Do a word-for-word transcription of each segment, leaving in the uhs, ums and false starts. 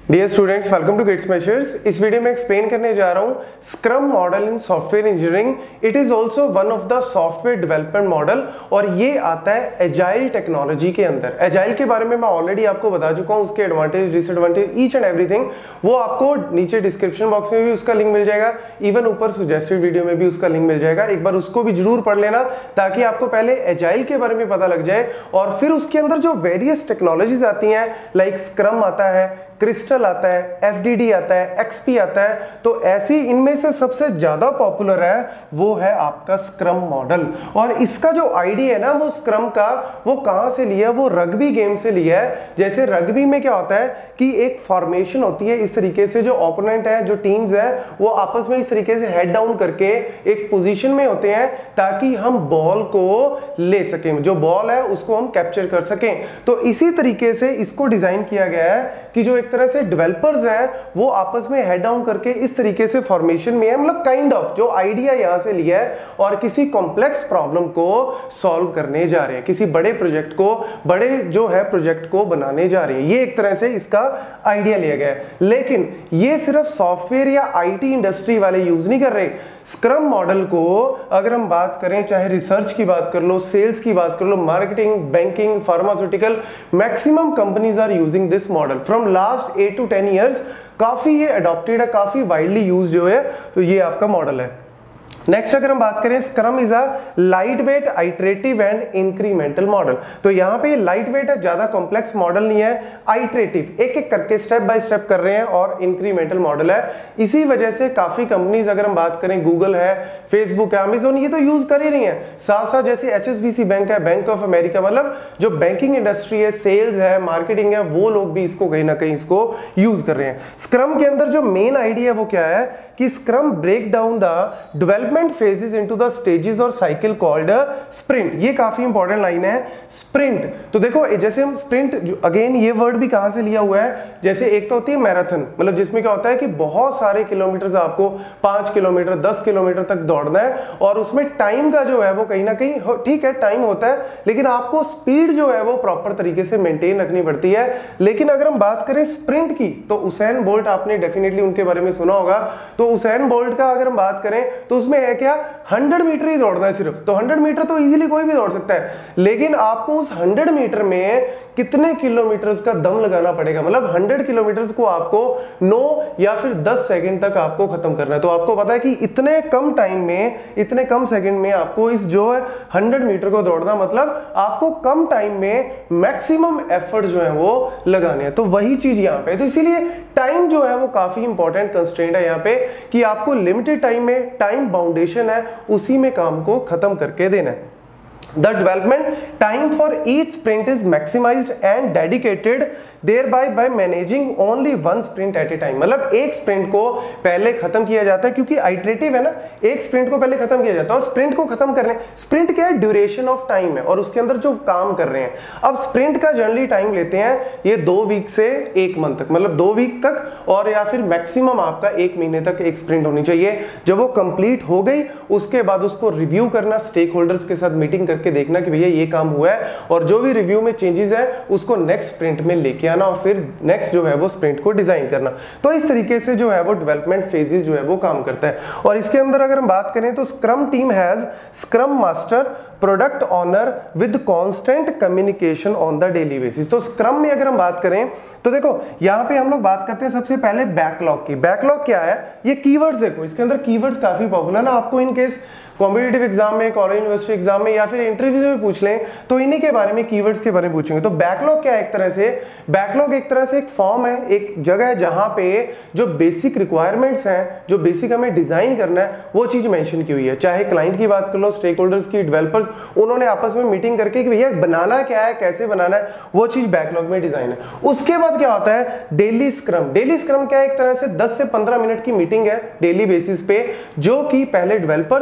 Dear students, welcome to Gate Smashers. इस video में explain करने जा रहा हूँ Scrum model in software engineering. It is also one of the software development model और ये आता है एजाइल टेक्नोलॉजी के अंदर। एजाइल के बारे में मैं ऑलरेडी आपको बता चुका हूँ, उसके advantage disadvantage each and everything वो आपको नीचे डिस्क्रिप्शन बॉक्स में भी उसका लिंक मिल जाएगा, इवन ऊपर सजेस्टेड वीडियो में भी उसका लिंक मिल जाएगा। एक बार उसको भी जरूर पढ़ लेना ताकि आपको पहले एजाइल के बारे में पता लग जाए और फिर उसके अंदर जो वेरियस टेक्नोलॉजीज आती हैं, लाइक स्क्रम आता है, क्रिस्टल आता है, एफडीडी आता है, एक्सपी आता है। तो ऐसी इनमें से सबसे ज्यादा पॉपुलर है वो है आपका स्क्रम मॉडल। और इसका जो आइडिया है ना वो स्क्रम का, वो कहां से लिया? वो रग्बी गेम से लिया है। जैसे रग्बी में क्या होता है कि एक फॉर्मेशन होती है इस तरीके से, जो ओपोनेंट है, जो टीम्स है, वो आपस में इस तरीके से हेड डाउन करके एक पोजीशन में होते हैं ताकि हम बॉल को ले सकें, जो बॉल है उसको हम कैप्चर कर सकें। तो इसी तरीके से इसको डिजाइन किया गया है कि जो एक तरह से डेवलपर्स हैं वो आपस में हेड डाउन करके इस तरीके से फॉर्मेशन में है, मतलब काइंड ऑफ जो आइडिया यहां से लिया है और किसी कॉम्प्लेक्स प्रॉब्लम को सॉल्व करने जा रहे हैं, किसी बड़े प्रोजेक्ट को, बड़े जो है प्रोजेक्ट को बनाने जा रहे हैं। ये एक तरह से इसका आइडिया लिया गया है। लेकिन ये सिर्फ सॉफ्टवेयर या आईटी इंडस्ट्री वाले यूज नहीं कर रहे। स्क्रम मॉडल को अगर हम बात करें, चाहे रिसर्च की बात कर लो, सेल्स की बात कर लो, marketing, banking, pharmaceutical, maximum companies are using this model from last eight to ten years. काफी ये अडॉप्टेड है, काफी वाइडली यूज जो है, तो ये आपका मॉडल है। नेक्स्ट अगर हम बात करें, Scrum is a lightweight, iterative and incremental model. तो यहाँ पे लाइट वेट है, ज्यादा कॉम्प्लेक्स मॉडल नहीं है, आइटरेटिव, एक एक करके स्टेप बाय स्टेप कर रहे हैं, और इंक्रीमेंटल मॉडल है। इसी वजह से काफी कंपनीज, अगर हम बात करें, गूगल है, फेसबुक है, अमेजोन, ये तो यूज कर ही रही है। साथ साथ जैसे एचएसबीसी बैंक है, बैंक ऑफ अमेरिका, मतलब जो बैंकिंग इंडस्ट्री है, सेल्स है, मार्केटिंग है, वो लोग भी इसको कहीं ना कहीं इसको यूज कर रहे हैं। स्क्रम के अंदर जो मेन आइडिया है वो क्या है कि Scrum break down the development phases into the stages और साइकिल कॉल्ड स्प्रिंट। ये काफी इंपॉर्टेंट लाइन है, स्प्रिंट। तो देखो जैसे हम स्प्रिंट, अगेन ये वर्ड भी कहां से लिया हुआ है, जैसे एक तो होती है मैराथन, मतलब जिसमें क्या होता है कि बहुत सारे किलोमीटर आपको पांच किलोमीटर दस किलोमीटर तक दौड़ना है और उसमें टाइम का जो है वो कहीं ना कहीं, ठीक है टाइम होता है, लेकिन आपको स्पीड जो है वो प्रॉपर तरीके से मेंटेन रखनी पड़ती है। लेकिन अगर हम बात करें स्प्रिंट की, तो उसैन बोल्ट, आपने डेफिनेटली उनके बारे में सुना होगा। तो उसैन बोल्ट का अगर हम बात करें तो उसमें है क्या, हंड्रेड मीटर ही दौड़ना है सिर्फ। तो हंड्रेड मीटर तो इजीली कोई भी दौड़ सकता है, लेकिन आपको उस हंड्रेड मीटर में कितने किलोमीटर्स का दम लगाना पड़ेगा, मतलब हंड्रेड किलोमीटर्स को आपको नौ या फिर दस सेकंड तक आपको खत्म करना है। तो आपको पता है कि इतने कम टाइम में, इतने कम सेकंड में आपको इस जो है हंड्रेड मीटर को दौड़ना, मतलब आपको कम टाइम में मैक्सिमम एफर्ट जो है वो लगाने हैं। तो वही चीज यहाँ पे, तो इसीलिए टाइम जो है वो काफी इंपॉर्टेंट कंस्ट्रेंट है यहाँ पे कि आपको लिमिटेड टाइम में, टाइम बाउंडेशन है, उसी में काम को खत्म करके देना है। The development time for each sprint is maximized and dedicated thereby by managing only one sprint at a time। मतलब एक स्प्रिंट को पहले खत्म किया जाता है, क्योंकि आइटरेटिव है ना, एक स्प्रिंट को पहले खत्म किया जाता है और स्प्रिंट को खत्म करने, स्प्रिंट क्या है, ड्यूरेशन ऑफ टाइम है और उसके अंदर जो काम कर रहे हैं। अब स्प्रिंट का जनरली टाइम लेते हैं ये दो वीक से एक मंथ तक, मतलब दो वीक तक, और या फिर मैक्सिमम आपका एक महीने तक एक स्प्रिंट होनी चाहिए। जब वो कंप्लीट हो गई उसके बाद उसको रिव्यू करना, स्टेक होल्डर्स के साथ मीटिंग करके देखना कि भैया ये काम हुआ है, और जो भी रिव्यू में चेंजेस है उसको नेक्स्ट स्प्रिंट में लेके आना और फिर नेक्स्ट जो है वो स्प्रिंट को डिजाइन करना। तो इस तरीके से जो है वो डेवलपमेंट फेजेस जो है वो काम करता है। और इसके अंदर अगर हम बात करें तो Scrum team has Scrum master, product owner with constant communication on the daily basis. तो स्क्रम में अगर हम बात करें तो देखो यहाँ पे हम लोग बात करते हैं सबसे पहले बैकलॉग की। बैकलॉग क्या है, ये कीवर्ड्स देखो, इसके अंदर कीवर्ड्स काफी पॉपुलर ना, आपको इन केस कॉम्पिटिटिव एग्जाम में, कॉलेज यूनिवर्सिटी एग्जाम में या फिर इंटरव्यू में पूछ लें तो इन्हीं के बारे में, कीवर्ड्स के बारे में पूछेंगे। तो बैकलॉग क्या है, एक तरह से बैकलॉग एक तरह से एक फॉर्म है, एक जगह है जहां पे जो बेसिक रिक्वायरमेंट्स हैं, जो बेसिक हमें डिजाइन करना है, वो चीज मेंशन की हुई है। चाहे क्लाइंट की बात कर लो, स्टेक होल्डर्स की, डेवलपर्स, उन्होंने आपस में मीटिंग करके कि भैया बनाना क्या है, कैसे बनाना है, वो चीज बैकलॉग में डिजाइन है। उसके बाद क्या होता है, डेली स्क्रम। डेली स्क्रम क्या है, एक तरह से दस से पंद्रह मिनट की मीटिंग है डेली बेसिस पे, जो कि पहले डेवलपर्स और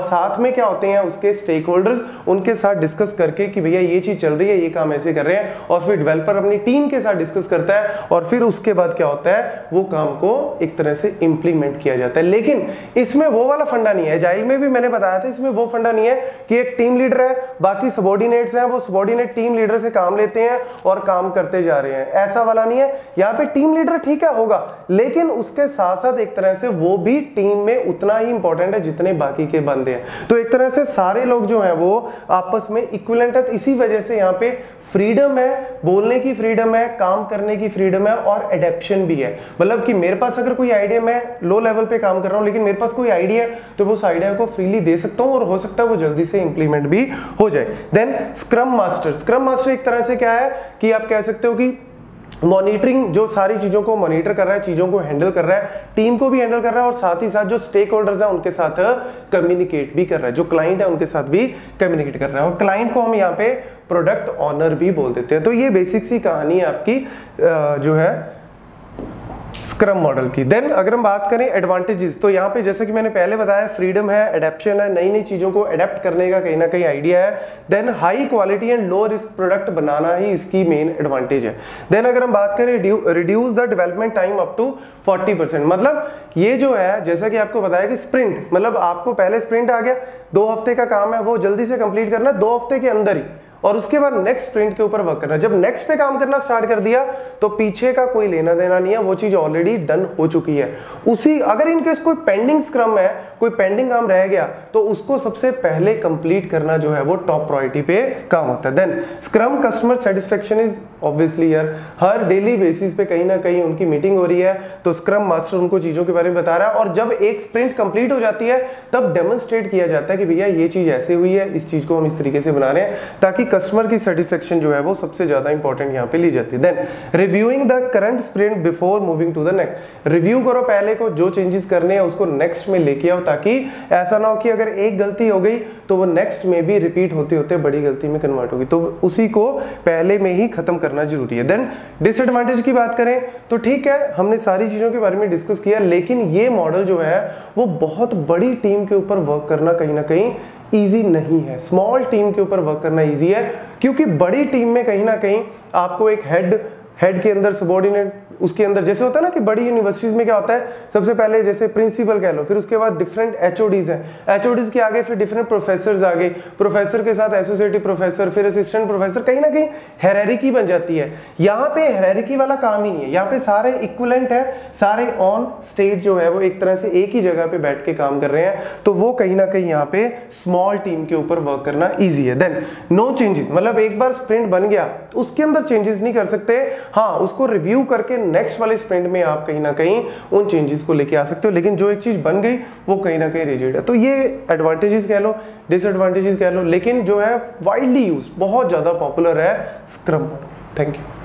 साथ में क्या होते हैं उसके स्टेक होल्डर्स, उनके साथ डिस्कस करके कि भैया ये चीज चल रही है, ये काम ऐसे कर रहे हैं, और फिर डेवलपर अपनी टीम के साथ डिस्कस करता है और फिर उसके बाद क्या होता है वो काम को एक तरह से इंप्लीमेंट किया जाता है। लेकिन इसमें वो वाला फंडा नहीं है, एजाइल में भी मैंने बताया था इसमें वो फंडा नहीं है कि एक टीम लीडर है, बाकी सबॉर्डिनेट्स हैं, वो सबॉर्डिनेट टीम लीडर से काम लेते हैं और काम करते जा रहे हैं, ऐसा वाला नहीं है। यहाँ पे टीम लीडर ठीक है होगा, लेकिन उसके साथ साथ एक तरह से वो भी टीम में उतना ही इंपॉर्टेंट है जितने बाकी के बंदे हैं। तो एक तरह से सारे लोग जो हैं वो आपस में इक्विवेलेंट है। इसी वजह से यहाँ पे फ्रीडम है, बोलने की फ्रीडम है, काम करने की फ्रीडम है और एडेप्शन भी है। मतलब कि मेरे पास अगर कोई आइडिया, मैं लो लेवल पे काम कर रहा हूं लेकिन मेरे पास कोई आइडिया है तो मैं उस आइडिया को फ्रीली दे सकता हूं और हो सकता है वो जल्दी से इंप्लीमेंट भी हो जाए। Then Scrum master, Scrum master एक तरह से क्या है कि आप कह सकते हो कि मॉनिटरिंग, जो सारी चीजों को मॉनिटर कर रहा है, चीजों को हैंडल कर रहा है, टीम को भी हैंडल कर रहा है और साथ ही साथ जो स्टेक होल्डर्स हैं उनके साथ कम्युनिकेट भी कर रहा है, जो क्लाइंट है उनके साथ भी कम्युनिकेट कर रहा है। और क्लाइंट को हम यहाँ पे प्रोडक्ट ऑनर भी बोल देते हैं। तो ये बेसिक सी कहानी है आपकी जो है स्क्रम मॉडल की। देन अगर हम बात करें एडवांटेजेस, तो यहाँ पे जैसे कि मैंने पहले बताया फ्रीडम है, एडेप्शन है, नई नई चीजों को एडेप्ट करने का कहीं ना कहीं आइडिया है। Then high quality and low risk product बनाना ही इसकी मेन एडवांटेज है। देन अगर हम बात करें reduce the development time up to forty percent, मतलब ये जो है जैसा कि आपको बताया कि स्प्रिंट, मतलब आपको पहले स्प्रिंट आ गया, दो हफ्ते का काम है वो जल्दी से कंप्लीट करना दो हफ्ते के अंदर ही, और उसके बाद नेक्स्ट स्प्रिंट के ऊपर वर्क करना। जब नेक्स्ट पे काम करना स्टार्ट कर दिया तो पीछे का कोई लेना देना नहीं है, वो चीज ऑलरेडी डन हो चुकी है। उसी अगर इनकेस कोई पेंडिंग स्क्रम है, कोई पेंडिंग काम रह गया तो उसको सबसे पहले कंप्लीट करना जो है वो टॉप प्रायोरिटी पे काम होता है। Then Scrum customer satisfaction is obviously यार, हर डेली बेसिस पे कहीं ना कहीं उनकी मीटिंग हो रही है तो स्क्रम मास्टर उनको चीजों के बारे में बता रहा है, और जब एक स्प्रिंट कंप्लीट हो जाती है तब डेमोन्स्ट्रेट किया जाता है कि भैया ये चीज ऐसे हुई है, इस चीज को हम इस तरीके से बना रहे हैं, ताकि कस्टमर की सेटिस्फेक्शन जो है वो सबसे ज्यादा इंपॉर्टेंट यहां पे ली जाती है। Then reviewing the current sprint before moving to the next, review करो पहले को, जो चेंजेस करने हैं उसको नेक्स्ट में लेके आओ, ताकि ऐसा ना हो कि अगर एक गलती हो गई तो वो नेक्स्ट में भी रिपीट होते होते बड़ी गलती में कन्वर्ट होगी, तो उसी को पहले में ही खत्म करना जरूरी है। देन डिसएडवांटेज की बात करें तो ठीक है, हमने सारी चीजों के बारे में डिस्कस किया, लेकिन ये मॉडल जो है वो बहुत बड़ी टीम के ऊपर वर्क करना कहीं ना कहीं इजी नहीं है। स्मॉल टीम के ऊपर वर्क करना इजी है, क्योंकि बड़ी टीम में कहीं ना कहीं आपको एक हेड हेड के अंदर सबॉर्डिनेट, उसके अंदर जैसे होता है ना कि बड़ी यूनिवर्सिटीज में क्या होता है, सबसे पहले जैसे प्रिंसिपल कह लो, फिर उसके बाद डिफरेंट एचओडीज हैं, एचओडीज के आगे फिर डिफरेंट प्रोफेसर्स आ गए, प्रोफेसर के साथ एसोसिएटिव प्रोफेसर, फिर असिस्टेंट प्रोफेसर, कहीं ना कहीं हायरार्की बन जाती है। यहाँ पे हायरार्की वाला काम ही नहीं है, यहाँ पे सारे इक्विवेलेंट है, सारे ऑन स्टेज जो है वो एक तरह से एक ही जगह पे बैठ के काम कर रहे हैं, तो वो कहीं ना कहीं यहाँ पे स्मॉल टीम के ऊपर वर्क करना ईजी है। देन नो चेंजेस, मतलब एक बार स्प्रिंट बन गया उसके अंदर चेंजेस नहीं कर सकते, हाँ उसको रिव्यू करके नेक्स्ट वाले स्प्रिंट में आप कहीं ना कहीं उन चेंजेस को लेके आ सकते हो, लेकिन जो एक चीज बन गई वो कहीं ना कहीं रिजिड है। तो ये एडवांटेजेस कह लो, डिसएडवांटेजेस कह लो, लेकिन जो है वाइडली यूज, बहुत ज्यादा पॉपुलर है स्क्रम। Thank you.